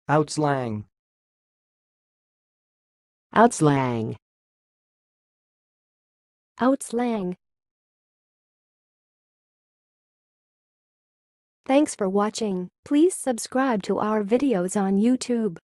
outslang, outslang, outslang. Thanks for watching. Please subscribe to our videos on YouTube.